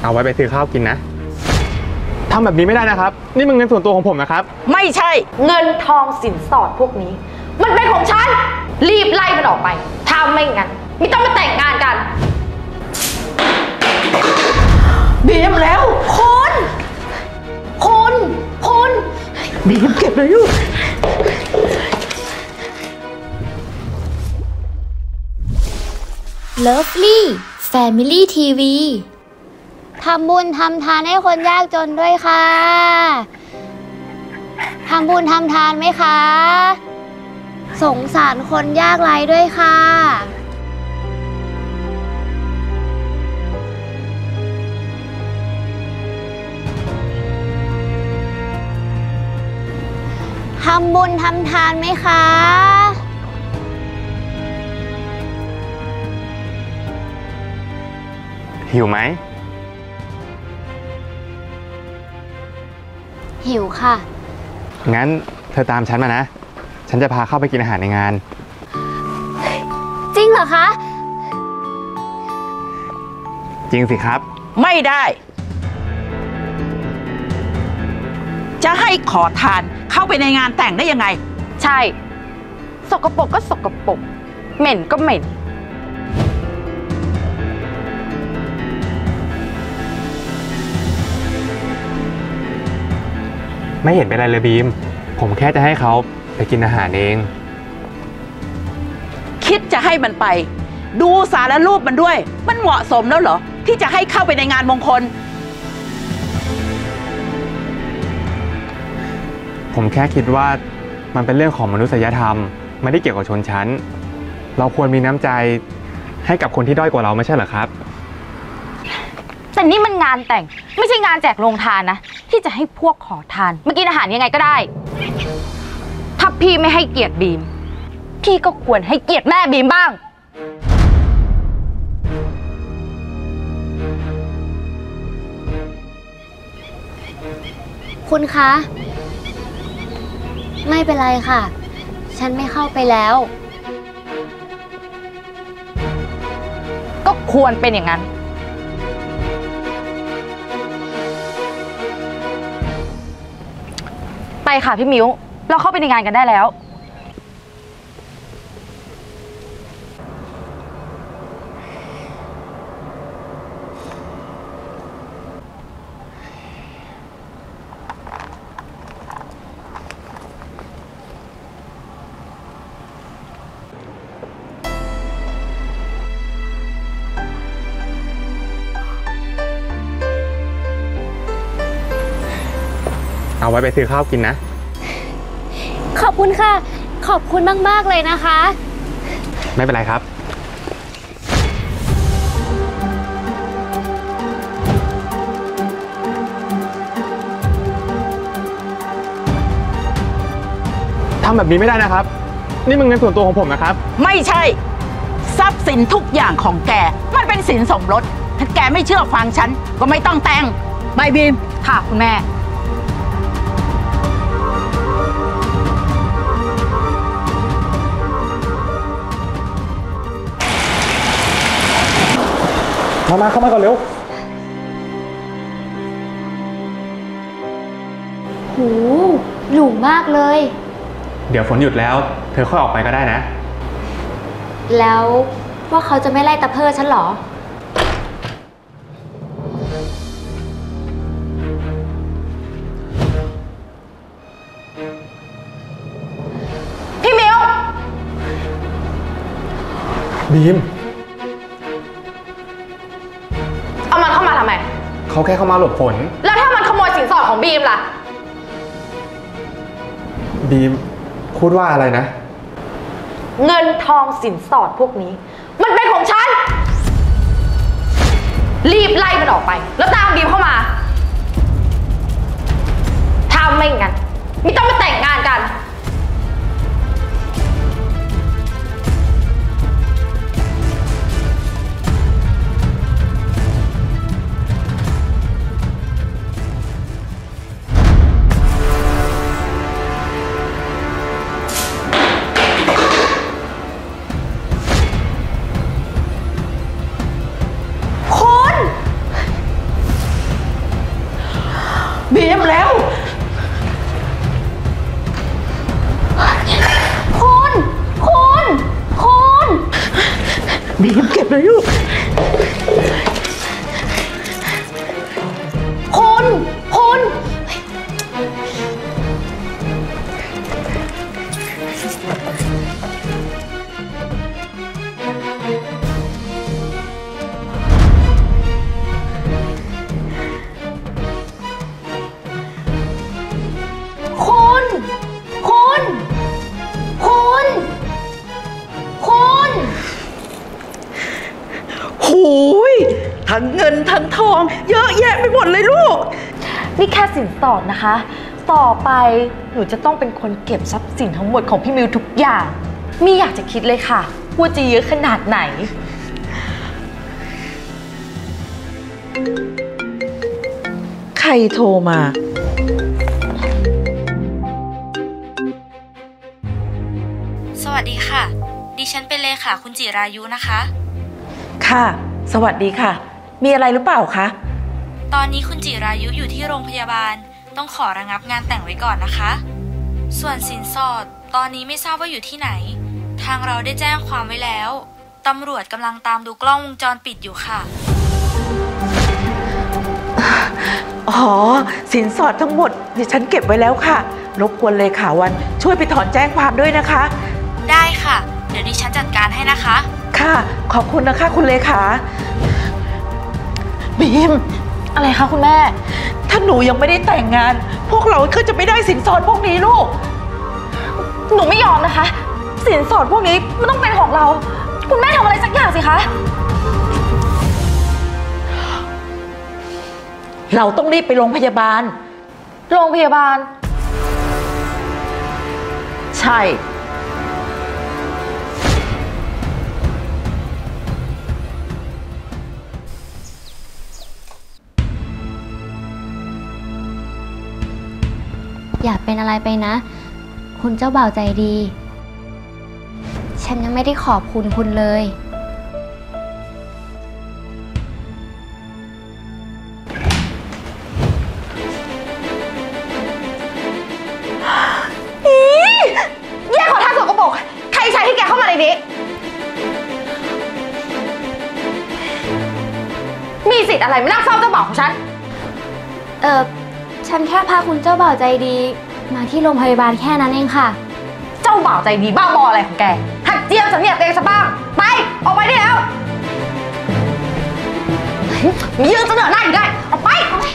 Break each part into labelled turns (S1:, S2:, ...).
S1: เอาไว้ไปซื้อข้าวกินนะทำแบบนี้ไม่ได้นะครับนี่มันเงินส่วนตัวของผมนะครับ
S2: ไม่ใช่เงินทองสินสอดพวกนี้มันเป็นของฉันรีบไล่มันออกไปถ้าไม่งั้นไม่ต้องมาแต่งงานกัน
S3: บีมแล้ว
S2: คุณ
S3: บีมเก็บเลยลูก
S4: Lovely Family TV ทำบุญทำทานให้คนยากจนด้วยค่ะทำบุญทำทานไหมคะสงสารคนยากไร้ด้วยค่ะทำบุญทำทานไหมคะ
S1: หิวไหม
S4: หิวค่ะ
S1: งั้นเธอตามฉันมานะฉันจะพาเข้าไปกินอาหารในงาน
S4: จริงเหรอคะ
S1: จริงสิครับ
S2: ไม่ได้จะให้ขอทานเข้าไปในงานแต่งได้ยังไงใช่สกปรกก็สกปรกเหม็นก็เหม็น
S1: ไม่เห็นเป็นไรเลยบีมผมแค่จะให้เขาไปกินอาหารเอง
S2: คิดจะให้มันไปดูสารรูปมันด้วยมันเหมาะสมแล้วเหรอที่จะให้เข้าไปในงานมงคล
S1: ผมแค่คิดว่ามันเป็นเรื่องของมนุษยธรรมไม่ได้เกี่ยวกับชนชั้นเราควรมีน้ำใจให้กับคนที่ด้อยกว่าเราไม่ใช่เหรอครับ
S5: แต่นี่มันงานแต่งไม่ใช่งานแจกโรงทานนะที่จะให้พวกขอทานมากินอาหารยังไงก็ได้ถ้าพี่ไม่ให้เกียรติบีมพี่ก็ควรให้เกียรติแม่บีมบ้าง
S4: คุณคะไม่เป็นไรค่ะฉันไม่เข้าไปแล้ว
S5: ก็ควรเป็นอย่างนั้นไปค่ะพี่มิ้วเราเข้าไปในงานกันได้แล้ว
S1: เอาไว้ไปซื้อข้าวกินนะ
S4: ขอบคุณค่ะขอบคุณมากๆเลยนะคะ
S1: ไม่เป็นไรครับทำแบบนี้ไม่ได้นะครับนี่มันเงินส่วนตัวของผมนะครับ
S2: ไม่ใช่ทรัพย์สินทุกอย่างของแกมันเป็นสินสมรสถ้าแกไม่เชื่อฟังฉันก็ไม่ต้องแต่งใบบีม
S5: ค่ะคุณแม่
S1: มาเข้ามาก่อนเร็ว
S4: หูหรูมากเลย
S1: เดี๋ยวฝนหยุดแล้วเธอค่อยออกไปก็ได้นะ
S4: แล้วว่าเขาจะไม่ไล่ตะเพิดฉันหรอ
S5: พี่มิว
S1: บีม
S5: เอามันเข้ามาทำไม
S1: เขาแค่เข้ามาหลบฝน
S5: แล้วถ้ามันขโมยสินสอดของบีมล่ะ
S1: บีมพูดว่าอะไรนะ
S5: เงินทองสินสอดพวกนี้มันเป็นของฉันรีบไล่มันออกไปแล้วตามบีมเข้ามาถ้าไม่งั้นไม่ต้องมาแต่งงานกัน
S3: บีมแล้ว
S4: คุณ
S3: บีมเก็บเลยลูก
S4: คุณ
S3: หูยทั้งเงินทั้งทอง เยอะแยะไปหมดเลยลูก
S5: นี่แค่สินสอดนะคะ ต่อไปหนูจะต้องเป็นคนเก็บทรัพย์สินทั้งหมดของพี่มิวทุกอย่างไม่อยากจะคิดเลยค่ะว่าจะเยอะขนาดไหน
S3: ใครโทรมา
S6: สวัสดีค่ะ ดิฉันเป็นเลขาคุณจิรายุนะคะ
S3: ค่ะ สวัสดีค่ะ มีอะไรหรือเปล่าคะ
S6: ตอนนี้คุณจิรายุอยู่ที่โรงพยาบาลต้องขอระงับงานแต่งไว้ก่อนนะคะ ส่วนสินสอดตอนนี้ไม่ทราบว่าอยู่ที่ไหน ทางเราได้แจ้งความไว้แล้วตำรวจกำลังตามดูกล้องวงจรปิดอยู่ค่ะ
S3: อ๋อ สินสอดทั้งหมดดิฉันเก็บไว้แล้วค่ะ รบกวนเลขาวันช่วยไปถอนแจ้งความด้วยนะคะ
S6: ได้ค่ะ เดี๋ยวดิฉันจัดการให้นะคะ
S3: ค่ะ ขอบคุณนะคะคุณเลขาบีม
S5: อะไรคะคุณแม่
S3: ถ้าหนูยังไม่ได้แต่งงาน พวกเราก็จะไม่ได้สินสอดพวกนี้ลูก
S5: หนูไม่ยอมนะคะ สินสอดพวกนี้มันต้องเป็นของเรา คุณแม่ทำอะไรสักอย่างสิคะ
S3: เราต้องรีบไปโรงพยาบาล
S5: โรงพยาบาล
S3: ใช่
S4: อย่าเป็นอะไรไปนะ คุณเจ้าบ่าวใจดี ฉันยังไม่ได้ขอบคุณคุณเลย
S5: แย่ขอทานสกปรกใครใช้ให้แกเข้ามาในนี้ มีสิทธิ์อะไรไม่นั่งเฝ้าเจ้าบ่าวของฉัน
S4: ฉันแค่พาคุณเจ้าบ่าวใจดี มาที่โรงพยาบาลแค่นั้นเองค่ะ
S5: เจ้าบ่าวใจดีบ้าบออะไรของแก หัดเจียมสำเนียกตัวเองซะบ้าง ไป ออกไปได้แล้วมียืนเสนอหน้าอยู่ได้ ออกไป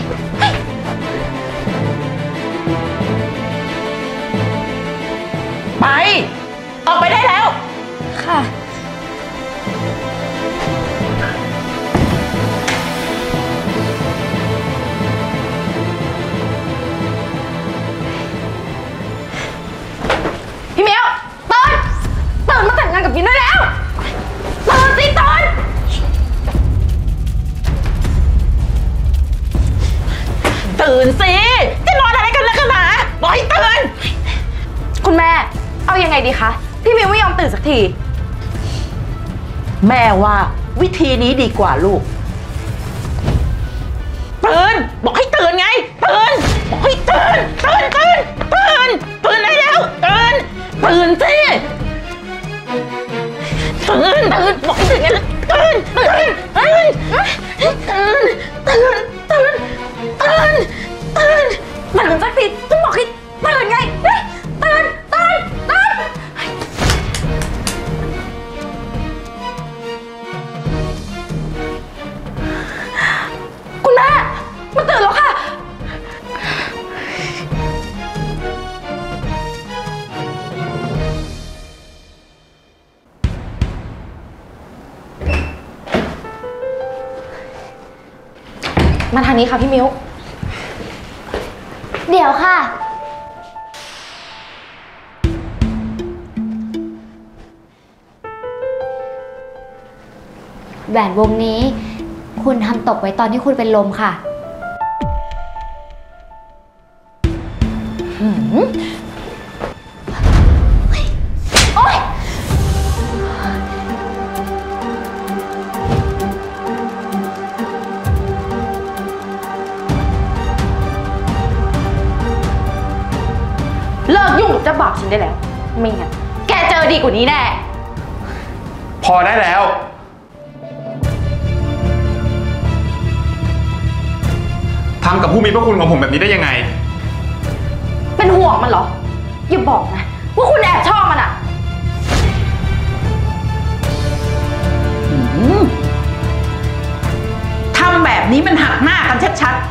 S3: ไป ออกไปได้แล้ว
S4: ค่ะ
S5: พี่เมียวตื่นมาแต่งงานกับยินได้แล้วตื่นสิตื่น
S3: ตื่นสิ จะนอนอะไรกันแล้วกันนะบอกให้ตื่น
S5: คุณแม่ เอายังไงดีคะ พี่มิวไม่ยอมตื่นสักที
S3: แม่ว่าวิธีนี้ดีกว่าลูก ตื่น บอกให้ตื่นไง ตื่น บอกให้ตื่น ตื่นได้แล้ว ตื่นสิ ตื่น บอกให้ตื่นไงตื่น
S5: สักทีฉันบอกให้ตื่นไงตื่นคุณแม่มันตื่นแล้วค่ะ มาทางนี้ค่ะพี่มิ้ว
S4: เดี๋ยวค่ะ แหวนวงนี้ คุณทำตกไว้ตอนที่คุณเป็นลมค่ะ
S5: เลิกยุ่งกับเจ้าบ่าวฉันได้แล้ว ไม่งั้นแกเจอดีกว่านี้แน่
S1: พอได้แล้ว ทำกับผู้มีพระคุณของผมแบบนี้ได้ยังไง
S5: เป็นห่วงมันเหรอ อย่าบอกนะว่าคุณแอบชอบมันอะ
S2: ทำแบบนี้มันหักหน้ากันชัด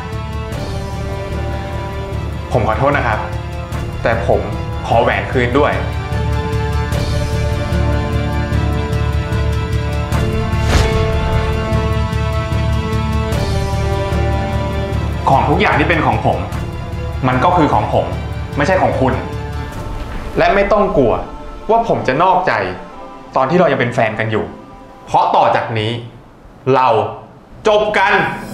S1: ผมขอโทษนะครับ แต่ผมขอแหวนคืนด้วย ของทุกอย่างที่เป็นของผม มันก็คือของผม ไม่ใช่ของคุณ และไม่ต้องกลัวว่าผมจะนอกใจตอนที่เรายังเป็นแฟนกันอยู่ เพราะต่อจากนี้ เราจบกัน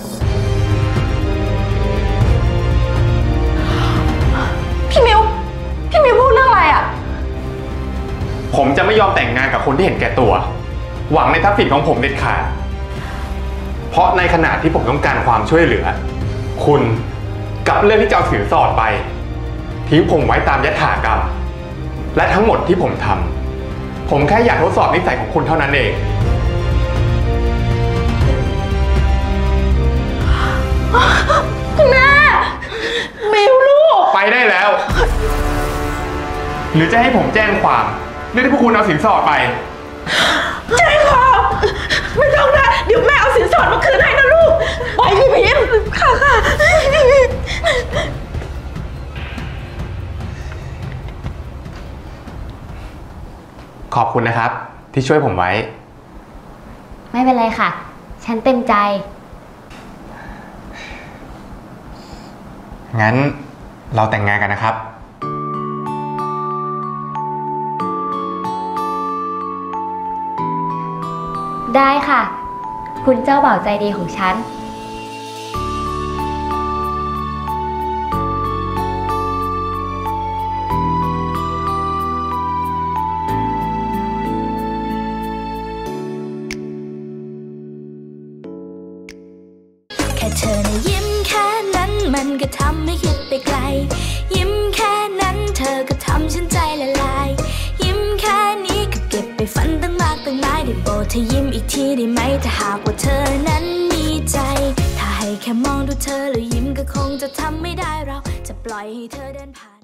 S5: พี่มิวพูดเรื่องอะไรอะ
S1: ผมจะไม่ยอมแต่งงานกับคนที่เห็นแก่ตัว หวังในทรัพย์สินของผมเด็ดขาด เพราะในขณะที่ผมต้องการความช่วยเหลือ คุณกับเรื่องที่จะเอาสินสอดไปทิ้งผมไว้ตามยถากรรม และทั้งหมดที่ผมทำผมแค่อยากทดสอบนิสัยของคุณเท่านั้นเอง
S5: คุณแม่
S2: ๆ มิวลูก
S1: ไปได้แล้ว หรือจะให้ผมแจ้งความเรื่องที่พวกคุณเอาสินสอดไป
S2: แจ้งความไม่ต้องนะ เดี๋ยวแม่เอาสินสอดมาคืนให้นะลูก ไปพี่พิมพ์ค่ะ
S1: ขอบคุณนะครับ ที่ช่วยผมไว้
S4: ไม่เป็นไรค่ะ ฉันเต็มใจ
S1: งั้นเราแต่งงานกันนะครับ
S4: ได้ค่ะ คุณเจ้าบ่าวใจดีของฉัน
S6: แค่เธอนะยิ้มแค่นั้นมันก็ทำให้คิดไปไกล ยิ้มแค่นั้นเธอก็ทำฉันใจละลาย ยิ้มแค่นี้ก็เก็บไปฝันตั้งมากตั้งหลายได้โปรดเธอยิ้มอีกทีได้ไหมถ้าหากว่าเธอนั้นมีใจ ถ้าให้แค่มองดูเธอแล้วยิ้มก็คงจะทำไม่ได้เราจะปล่อยให้เธอเดินผ่าน